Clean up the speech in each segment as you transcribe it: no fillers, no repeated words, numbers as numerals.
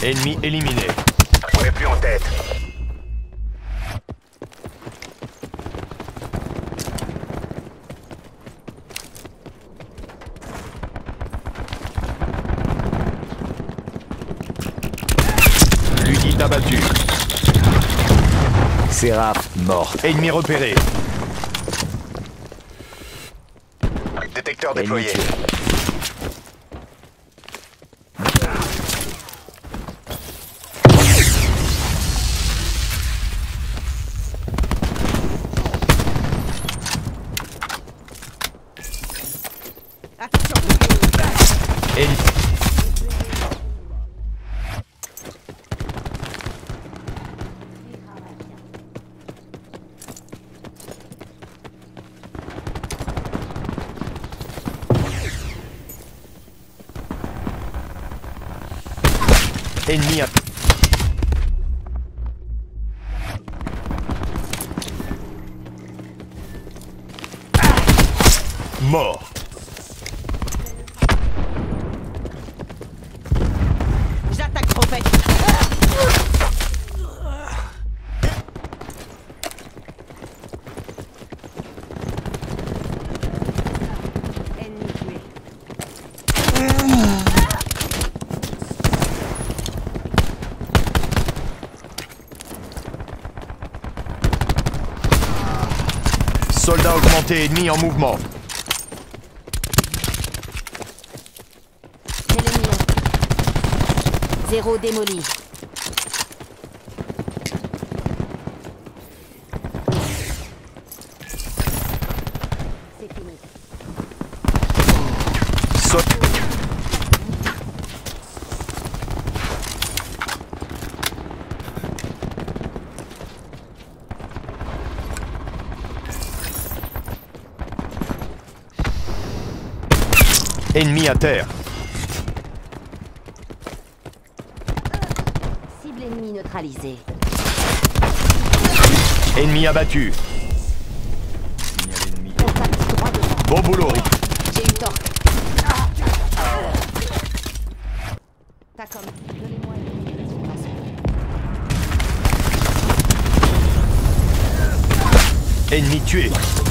Ennemi éliminé. On n'est plus en tête. L'unité abattue. Séraph, mort. Ennemi repéré. Détecteur déployé. Ennemi tué. Ennemi. Ennemi à... Mort. J'attaque prophète. Ennemi tué. Soldat augmenté, ennemi en mouvement. Élément. 0 démoli. C'est fini. Sol... Ennemi à terre. Cible ennemie neutralisée. Ennemi abattu. Signal ennemi. Contact droit devant. Bon boulot. J'ai eu tort. T'as comme. Donnez-moi une information. Ennemi tué.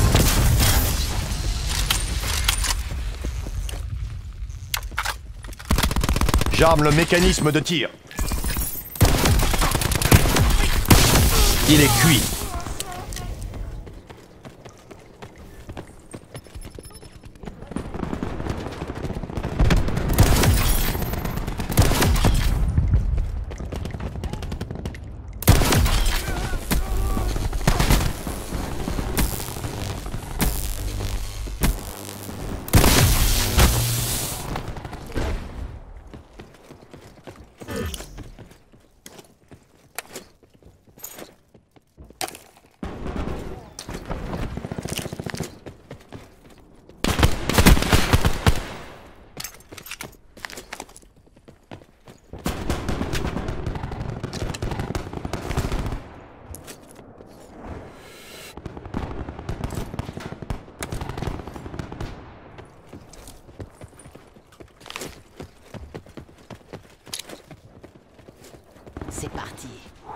J'arme le mécanisme de tir. Il est cuit. C'est parti.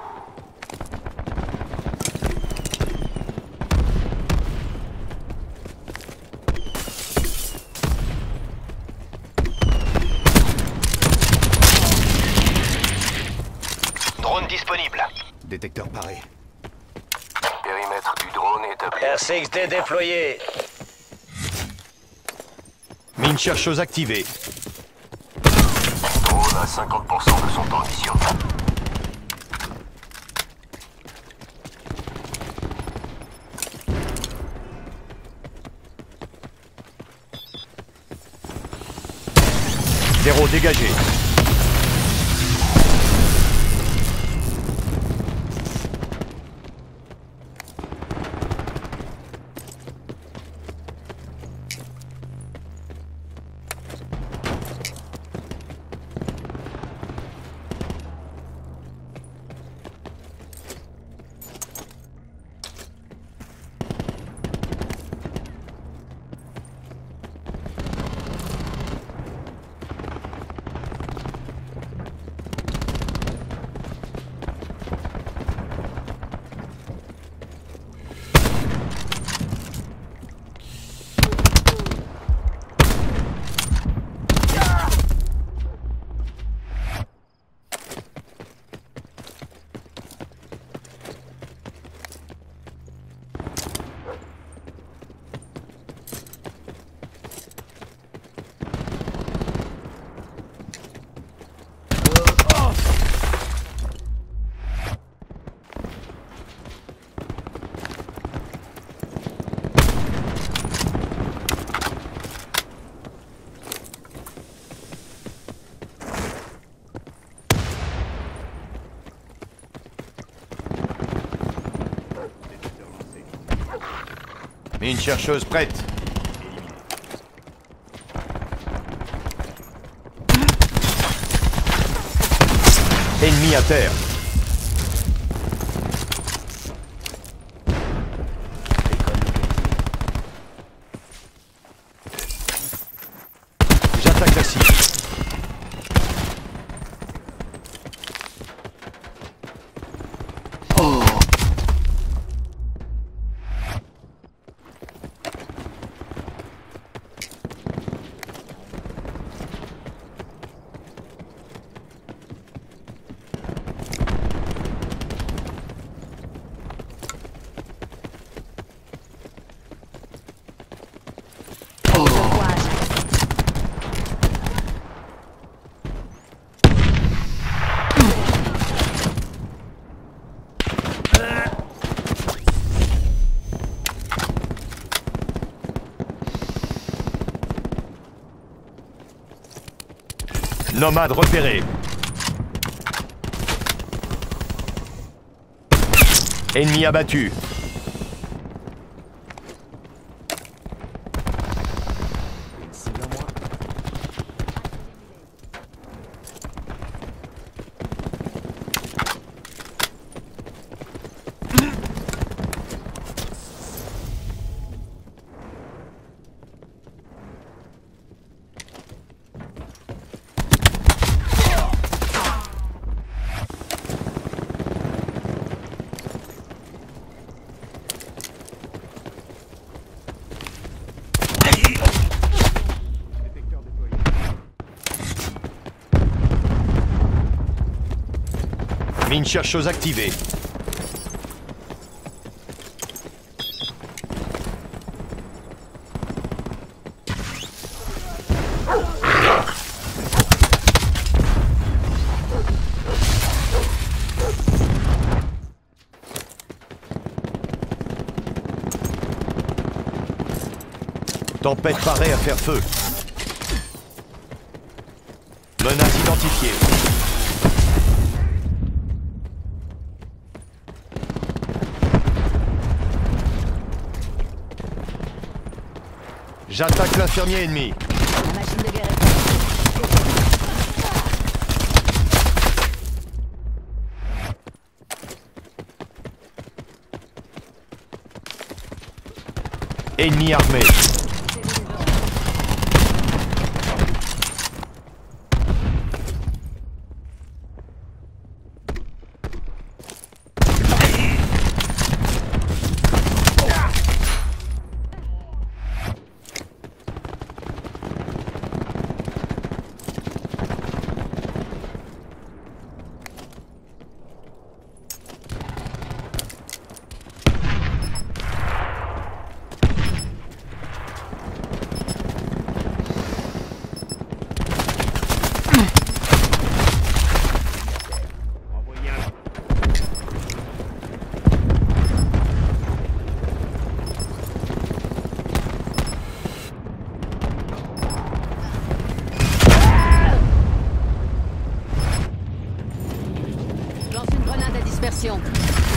Drone disponible. Détecteur paré. Périmètre du drone établi. RCXD déployé. Mine chercheuse activée. Drone à 50% de son temps de mission. Zéro dégagé. Une chercheuse prête. Ennemi à terre. J'attaque la cible. Nomade repéré. Ennemi abattu. Mine chercheuse activée. Tempête paraît à faire feu. Menace identifiée. J'attaque l'infirmier ennemi. La machine de guerre est prête. Ennemi armé. Lance une grenade à dispersion.